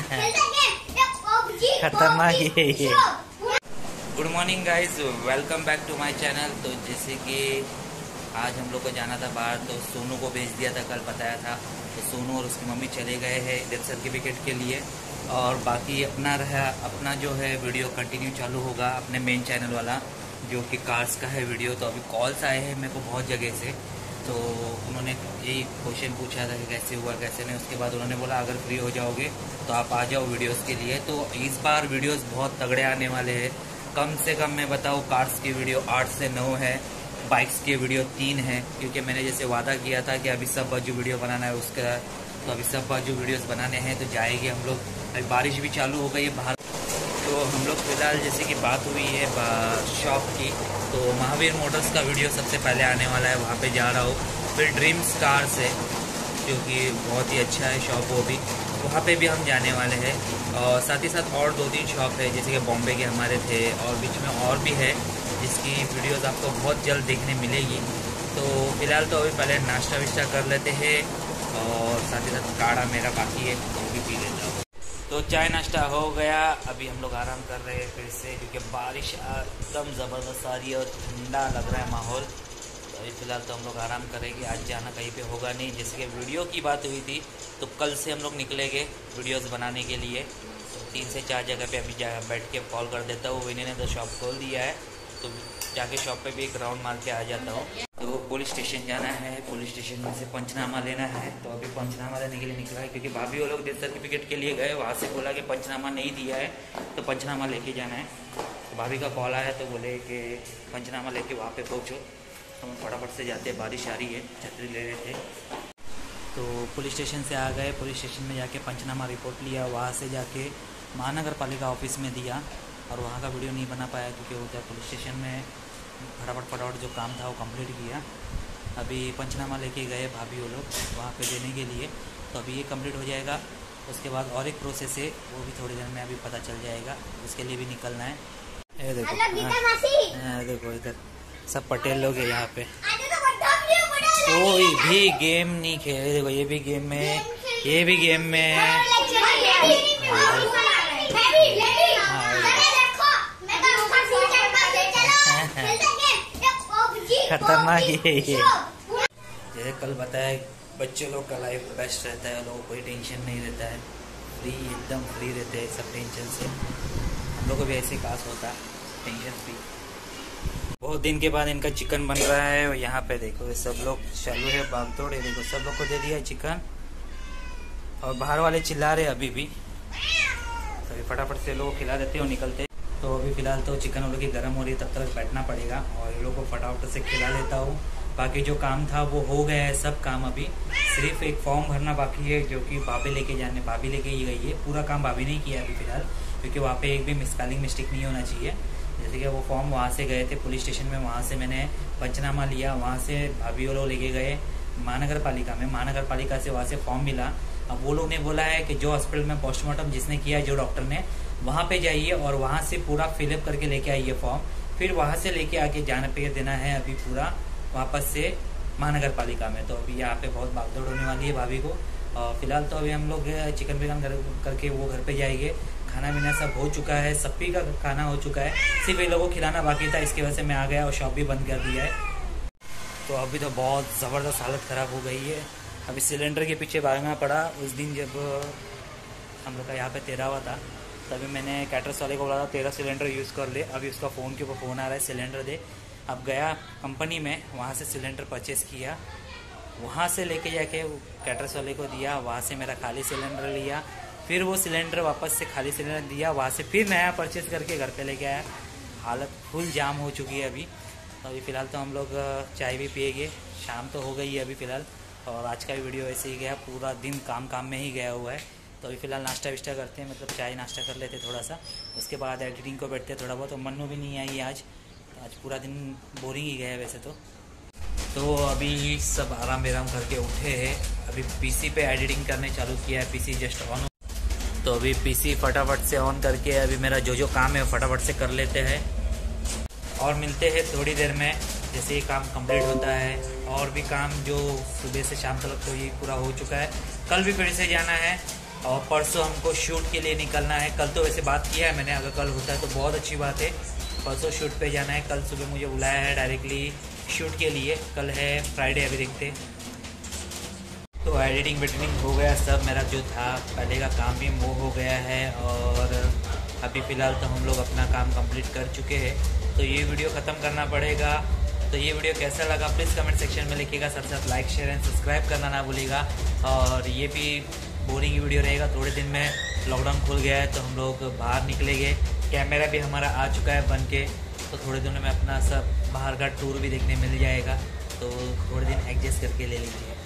खतरनाक है ये। Good morning guys, welcome back to my channel. तो जैसे कि आज हम लोग को जाना था बाहर, तो सोनू को भेज दिया था, कल बताया था। तो सोनू और उसकी मम्मी चले गए हैं डेथ सर्टिफिकेट के लिए, और बाकी अपना जो है वीडियो कंटिन्यू चालू होगा अपने मेन चैनल वाला, जो कि कार्स का है वीडियो। तो अभी कॉल्स आए हैं मेरे को बहुत जगह से, तो उन्होंने यही क्वेश्चन पूछा था कि कैसे हुआ कैसे नहीं। उसके बाद उन्होंने बोला अगर फ्री हो जाओगे तो आप आ जाओ वीडियोस के लिए। तो इस बार वीडियोस बहुत तगड़े आने वाले हैं। कम से कम मैं बताऊँ, कार्स की वीडियो 8 से 9 है, बाइक्स की वीडियो 3 है, क्योंकि मैंने जैसे वादा किया था कि अभी सब बाजू वीडियो बनाना है उसका। तो अभी सब बाजू वीडियोस बनाने हैं, तो जाएंगे हम लोग। अभी बारिश भी चालू हो गई है बाहर, तो हम लोग फिलहाल जैसे कि बात हुई है शॉप की, तो महावीर मोटर्स का वीडियो सबसे पहले आने वाला है, वहाँ पे जा रहा हूँ। फिर ड्रीम्स कार्स है, जो कि बहुत ही अच्छा है शॉप, वो भी वहाँ पे भी हम जाने वाले हैं। और साथ ही साथ और 2-3 शॉप है, जैसे कि बॉम्बे के हमारे थे, और बीच में और भी है जिसकी वीडियोस आपको बहुत जल्द देखने मिलेगी। तो फिलहाल तो अभी पहले नाश्ता विश्ता कर लेते हैं, और साथ ही साथ काढ़ा मेरा बाकी है, तो वो भी पी लेता हूँ। तो चाय नाश्ता हो गया, अभी हम लोग आराम कर रहे हैं फिर से, क्योंकि बारिश एकदम ज़बरदस्त आ रही है और ठंडा लग रहा है माहौल। तो अभी फ़िलहाल तो हम लोग आराम करेंगे, आज जाना कहीं पे होगा नहीं। जैसे कि वीडियो की बात हुई थी, तो कल से हम लोग निकलेंगे वीडियोस बनाने के लिए। तो 3 से 4 जगह पे अभी बैठ के कॉल कर देता हूँ। इन्होंने तो शॉप खोल दिया है, तो जाके शॉप पे भी एक राउंड मार के आ जाता हूँ। तो पुलिस स्टेशन जाना है, पुलिस स्टेशन में से पंचनामा लेना है। तो अभी पंचनामा लेने के लिए निकला है, क्योंकि भाभी वो लोग डेथ सर्टिफिकेट के लिए गए, वहाँ से बोला कि पंचनामा नहीं दिया है, तो पंचनामा लेके जाना है। तो भाभी का कॉल आया, तो बोले कि पंचनामा लेके वहाँ पे पहुँचो। तो हम फटाफट से जाते, बारिश आ रही है, छतरी ले रहे थे। तो पुलिस स्टेशन से आ गए, पुलिस स्टेशन में जाके पंचनामा रिपोर्ट लिया, वहाँ से जाके महानगर पालिका ऑफिस में दिया, और वहाँ का वीडियो नहीं बना पाया क्योंकि उधर पुलिस स्टेशन में फटाफट जो काम था वो कंप्लीट किया। अभी पंचनामा लेके गए भाभी वो लोग वहाँ पे देने के लिए, तो अभी ये कंप्लीट हो जाएगा। उसके बाद और एक प्रोसेस है, वो भी थोड़ी देर में अभी पता चल जाएगा, उसके लिए भी निकलना है। ये देखो, देखो इधर सब पटेल लोग हैं यहाँ पे, कोई भी गेम नहीं खेले। देखो ये भी गेम में, ये भी गेम में खतरनाक है ये। जैसे कल बताया, बच्चे लोग का लाइफ बेस्ट रहता है, लोगों को कोई टेंशन नहीं रहता है, फ्री एकदम फ्री रहते हैं सब टेंशन से। हम लोग को भी ऐसे काश होता, टेंशन फ्री। बहुत दिन के बाद इनका चिकन बन रहा है, और यहाँ पे देखो सब लोग चालू है भागदौड़। देखो सब लोग को दे दिया है चिकन, और बाहर वाले चिल्ला रहे अभी भी, तो अभी फटाफट से लोग खिला देते और निकलते। तो अभी फ़िलहाल तो चिकन वो लोग की गर्म हो रही है, तब तक बैठना पड़ेगा, और इन लोगों को फटाफट से खिला लेता हूँ। बाकी जो काम था वो हो गया है सब काम, अभी सिर्फ एक फॉर्म भरना बाकी है, जो कि भाभी लेके ही गई है। पूरा काम भाभी नहीं किया अभी फ़िलहाल, क्योंकि वहाँ पे एक भी स्पेलिंग मिस्टेक नहीं होना चाहिए। जैसे कि वो फॉर्म वहाँ से गए थे पुलिस स्टेशन में, वहाँ से मैंने पंचनामा लिया, वहाँ से भाभी वो लोग लेके गए महानगर पालिका में, महानगर पालिका से वहाँ से फॉर्म मिला। अब वो लोग ने बोला है कि जो हॉस्पिटल में पोस्टमार्टम जिसने किया है, जो डॉक्टर ने, वहाँ पे जाइए और वहाँ से पूरा फिलअप करके लेके आइए फॉर्म। फिर वहाँ से लेके आके जाना पे देना है अभी पूरा वापस से महानगर पालिका में। तो अभी यहाँ पे बहुत भागदौड़ होने वाली है भाभी को। और फिलहाल तो अभी हम लोग चिकन विकन करके वो घर पे जाएंगे। खाना पीना सब हो चुका है, सभी का खाना हो चुका है, सिर्फ ये लोगों को खिलाना बाकी था, इसकी वजह से मैं आ गया और शॉप भी बंद कर दिया है। तो अभी तो बहुत ज़बरदस्त हालत ख़राब हो गई है। अभी सिलेंडर के पीछे भागना पड़ा। उस दिन जब हम लोग का यहाँ पे 13वां था, तभी मैंने कैटरस वाले को बोला था 13 सिलेंडर यूज़ कर ले। अभी उसका फ़ोन के ऊपर फ़ोन आ रहा है सिलेंडर दे। अब गया कंपनी में, वहाँ से सिलेंडर परचेज़ किया, वहाँ से लेके जाके कैटरस वाले को दिया, वहाँ से मेरा खाली सिलेंडर लिया, फिर वो सिलेंडर वापस से खाली सिलेंडर दिया, वहाँ से फिर नया परचेज़ करके घर पे लेके आया। हालत फुल जाम हो चुकी है अभी। तो अभी फ़िलहाल तो हम लोग चाय भी पिएंगे, शाम तो हो गई है अभी फ़िलहाल। और आज का वीडियो ऐसे ही गया, पूरा दिन काम में ही गया हुआ है। तो अभी फ़िलहाल नाश्ता विश्ता करते हैं, मतलब चाय नाश्ता कर लेते थोड़ा सा, उसके बाद एडिटिंग को बैठते थोड़ा बहुत। और मन्नू भी नहीं आई आज, तो आज पूरा दिन बोरिंग ही गया है वैसे तो अभी सब आराम करके उठे हैं। अभी पीसी पे एडिटिंग करने चालू किया है, पीसी जस्ट ऑन। तो अभी पीसी फटाफट से ऑन करके अभी मेरा जो काम है फटाफट से कर लेते हैं, और मिलते हैं थोड़ी देर में जैसे ये काम कंप्लीट होता है। और भी काम जो सुबह से शाम तक तो ये पूरा हो चुका है। कल भी फिर से जाना है और परसों हमको शूट के लिए निकलना है। कल तो वैसे बात किया है मैंने, अगर कल होता है तो बहुत अच्छी बात है। परसों शूट पे जाना है। कल सुबह मुझे बुलाया है डायरेक्टली शूट के लिए। कल है फ्राइडे, अभी देखते। तो एडिटिंग वेडिटिंग हो गया सब, मेरा जो था पहले का काम भी वो हो गया है। और अभी फ़िलहाल तो हम लोग अपना काम कंप्लीट कर चुके हैं। तो ये वीडियो ख़त्म करना पड़ेगा। तो ये वीडियो कैसा लगा प्लीज़ कमेंट सेक्शन में लिखिएगा। साथ साथ लाइक शेयर एंड सब्सक्राइब करना ना भूलिएगा। और ये भी बोरिंग वीडियो रहेगा। थोड़े दिन में लॉकडाउन खुल गया है तो हम लोग बाहर निकलेंगे। कैमरा भी हमारा आ चुका है बन के, तो थोड़े दिनों में अपना सब बाहर का टूर भी देखने मिल जाएगा। तो थोड़े दिन एडजस्ट करके ले लीजिए।